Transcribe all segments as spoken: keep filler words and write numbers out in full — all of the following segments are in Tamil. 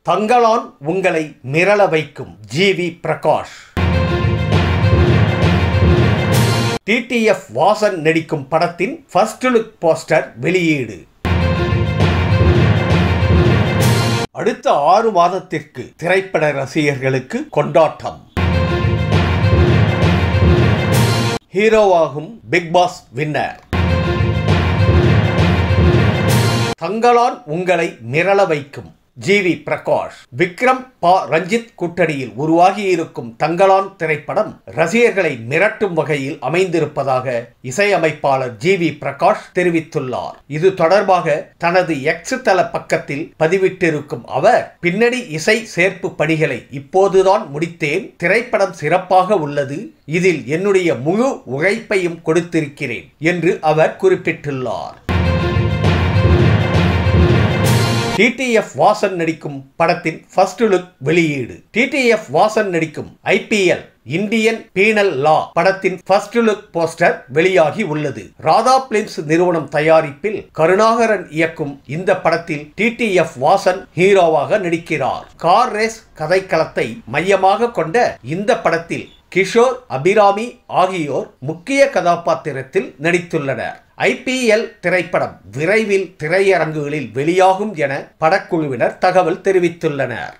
தங்களான் உங்களை மிரள வைக்கும் G V Prakash. T T F Vasan நடிக்கும் படத்தின் ஃபர்ஸ்ட் லுக் போஸ்டர் வெளியீடு. அடுத்த ஆறு மாதத்திற்கு திரைப்பட ரசிகர்களுக்கு கொண்டாட்டம். ஹீரோவாகும் பிக் பாஸ் வின்னர். தங்களான் உங்களை மிரள வைக்கும் ஜி வி பிரகாஷ். விக்ரம் பா ரஞ்சித் கூட்டணியில் உருவாகி இருக்கும் தங்களான் திரைப்படம் ரசிகர்களை மிரட்டும் வகையில் அமைந்திருப்பதாக இசையமைப்பாளர் ஜி வி பிரகாஷ் தெரிவித்துள்ளார். இது தொடர்பாக தனது எக்ஸ் தள பக்கத்தில் பதிவிட்டிருக்கும் அவர், பின்னணி இசை சேர்ப்பு பணிகளை இப்போதுதான் முடித்தேன். திரைப்படம் சிறப்பாக உள்ளது. இதில் என்னுடைய முழு உழைப்பையும் கொடுத்திருக்கிறேன் என்று அவர் குறிப்பிட்டுள்ளார். டி டி எஃப் வாசன் நடிக்கும் படத்தின் ஃபர்ஸ்ட் லுக் வெளியீடு. டி டி எஃப் வாசன் நடிக்கும் I P L Indian penal law படத்தின் ஃபர்ஸ்ட் லுக் போஸ்டர் வெளியாகி உள்ளது. ராதா பிலிம்ஸ் நிறுவனம் தயாரிப்பில் கருணாகரன் இயக்கும் இந்த படத்தில் டி டி எஃப் வாசன் ஹீரோவாக நடிக்கிறார். கார் ரேஸ் கதைக்களத்தை மையமாக கொண்ட இந்த படத்தில் கிஷோர், அபிராமி ஆகியோர் முக்கிய கதாபாத்திரத்தில் நடித்துள்ளனர். ஐ பி எல் திரைப்படம் விரைவில் திரையரங்குகளில் வெளியாகும் என படக்குழுவினர் தகவல் தெரிவித்துள்ளனர்.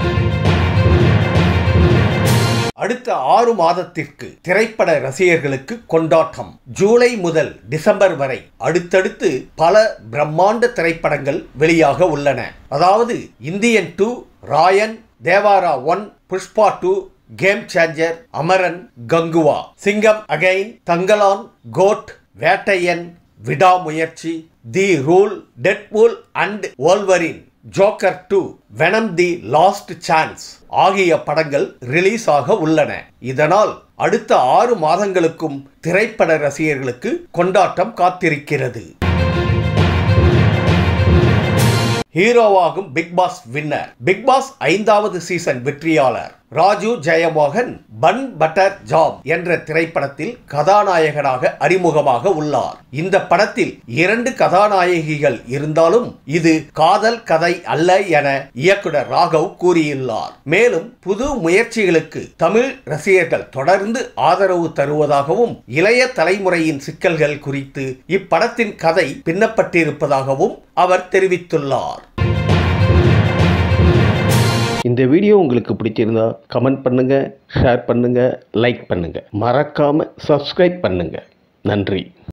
அடுத்த ஆறு மாதத்திற்கு திரைப்பட ரசிகர்களுக்கு கொண்டாட்டம். ஜூலை முதல் டிசம்பர் வரை அடுத்தடுத்து பல பிரம்மாண்ட திரைப்படங்கள் வெளியாக உள்ளன. அதாவது Indian two, Raayan, Devara one, Pushpa two, game changer, Amaran, Kanguva, Singham again, Thangalaan, GOAT, Vettaiyan, Vidaamuyarchi, the rule, Deadpool and Wolverine, Joker two, Venom the last chance ஆகிய படங்கள் ரிலீஸ் ஆக உள்ளன. இதனால் அடுத்த ஆறு மாதங்களுக்கும் திரைப்பட ரசிகர்களுக்கு கொண்டாட்டம் காத்திருக்கிறது. ஹீரோவாகும் Bigg Boss winner. Bigg Boss ஐந்தாவது சீசன் வெற்றியாளர் Raju Jeyamohan bun butter jam என்ற திரைப்படத்தில் கதாநாயகனாக அறிமுகமாக உள்ளார். இந்த படத்தில் இரண்டு கதாநாயகிகள் இருந்தாலும் இது காதல் கதை அல்ல என இயக்குனர் ராகவ் கூறியுள்ளார். மேலும் புது முயற்சிகளுக்கு தமிழ் ரசிகர்கள் தொடர்ந்து ஆதரவு தருவதாகவும் இளைய தலைமுறையின் சிக்கல்கள் குறித்து இப்படத்தின் கதை பின்னப்பட்டிருப்பதாகவும் அவர் தெரிவித்துள்ளார். இந்த வீடியோ உங்களுக்கு பிடிச்சிருந்தா கமெண்ட் பண்ணுங்க, ஷேர் பண்ணுங்க, லைக் பண்ணுங்க. மறக்காம சப்ஸ்கிரைப் பண்ணுங்க. நன்றி.